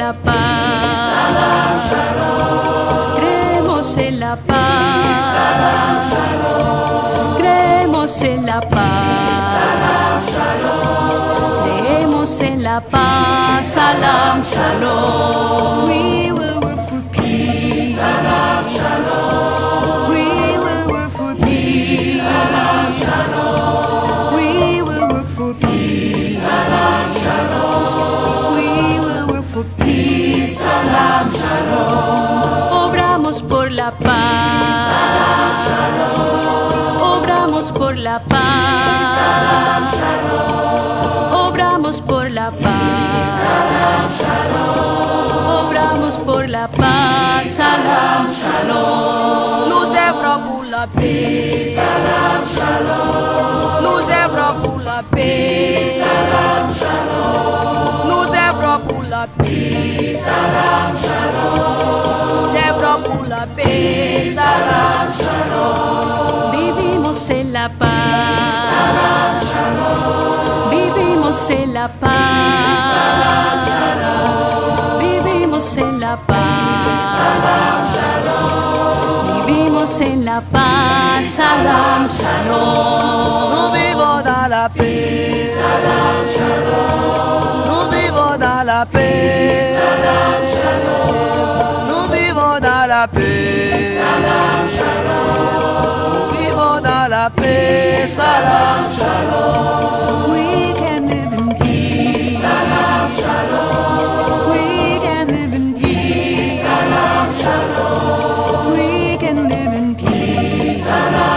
la paz. Creemos en la paz. Creemos en la paz. Creemos en la paz. Salam Shalom. We will work for peace. Salam Shalom. We will work for peace. Salam Shalom. We will work for peace. Salam Shalom. We will work for peace. Salam Shalom. Obramos por la paz. Salam Shalom. Obramos por la paz. Salam Shalom. Obramos por la paz. Salam Shalom. Obramos por la paz. Salam Shalom. Nous œuvrons pour la paix. Salam Shalom. Nous œuvrons pour la paix. Salam Shalom. Nous œuvrons pour la paix. Salam Shalom. Nous œuvrons pour la paix. Salam Shalom. Vivimos en la paz. Salam Shalom. Vivimos en la paz. Salam Shalom. Vivimos en la paz. Salam Shalom. Vivimos en la paz. Salam Shalom. Nous vivons dans la paix. Salam Shalom. Nous vivons dans la paix. Salam Shalom. Nous vivons dans la paix. Salam Shalom. Nous vivons dans la paix. Salam Shalom. We can live in peace. Salam Shalom. We can live in peace. Salam Shalom. We can live in peace. Salam